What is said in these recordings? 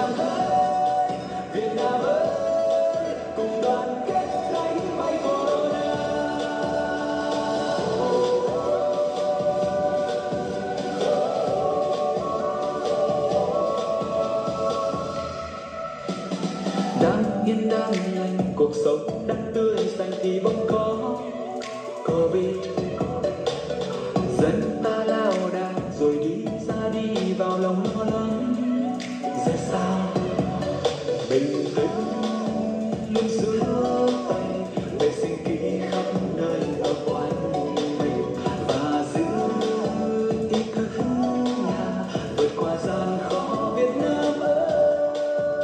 Nam ơi, Việt Nam ơi, cùng đoàn kết đánh bay Corona. Đang yên đang lành, cuộc sống đang tươi xanh thì bỗng có Covid. Dân ta lao đao rồi đi ra đi vào lòng lo lắng. Ra sao bình tĩnh luôn giữ tay, vệ sinh kỹ khắp nơi ở quanh mình và giữ ý thức nhà vượt qua gian khó. Việt Nam ơi,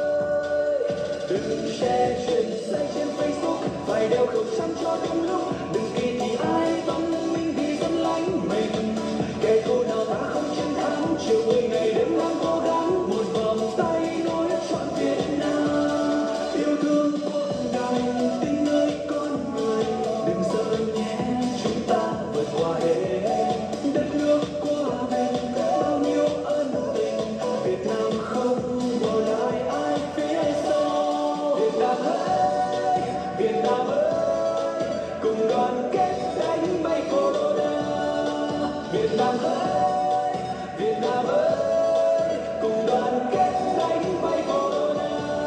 đừng share chuyện sai trên Facebook, phải đeo khẩu trang cho đúng lúc. Đừng kỳ thị ai văn minh vì dân lánh mình. Kẻ thù nào ta không chiến thắng, chiều 10 ngày đêm đang cố gắng. Một vòng tay nối trọn Việt Nam, yêu thương cuộc đời, tình nơi con người. Đừng sợ nhé, chúng ta vượt qua hết. Đất nước của mình bao nhiêu ân tình, Việt Nam không bỏ lại ai phía sau. Việt Nam ơi, Việt Nam ơi, cùng đoàn kết đánh bay Corona. Việt Nam ơi, Việt Nam ơi, cùng đoàn kết đánh bay Corona.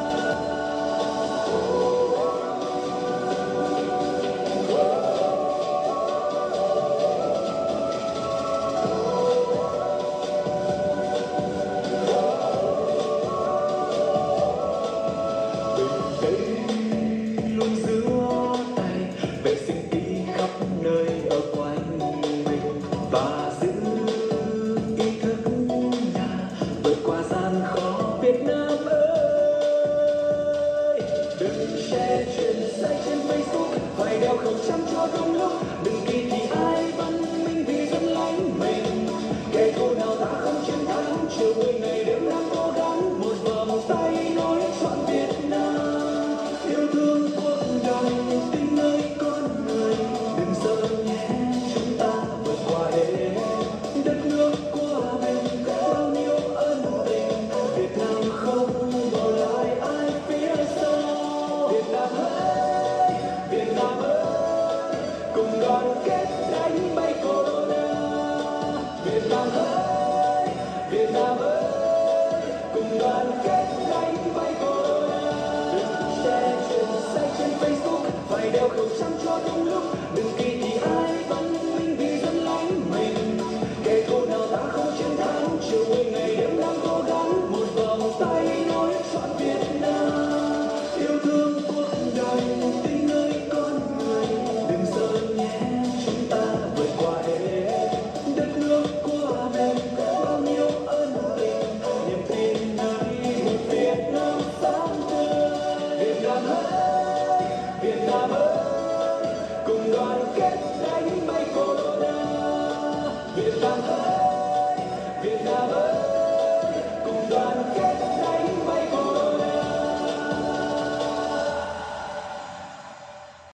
Bình tĩnh luôn giữ tay, vệ sinh kỹ khắp nơi ở quanh mình và giữ ý thức nhà vượt qua gian khó. Việt Nam ơi, đừng share chuyện sai trên Facebook, phải đeo khẩu trang cho đúng lúc. Đừng kỳ thị ai văn minh vì dân lánh mình. Kẻ thù nào ta không chiến thắng, chiều 10 ngày đêm đang cố gắng. Một vòng tay nối trọn Việt Nam, yêu thương cuộc đời, tình nơi con người. Đừng sợ nhé, chúng ta vượt qua hết. Đất nước của mình bao nhiêu ân tình, Việt Nam không bỏ lại ai phía sau. Việt Nam ơi, Việt Nam ơi, cùng đoàn kết đánh bay Corona. Việt Nam ơi, Việt Nam ơi, cùng đoàn kết đánh bay Corona. Đừng share chuyện sai trên Facebook, phải đeo khẩu trang cho đúng lúc. Đừng kỳ thị ai văn minh vì dân lánh mình. Kẻ thù nào ta không chiến thắng, chiều 10 ngày đêm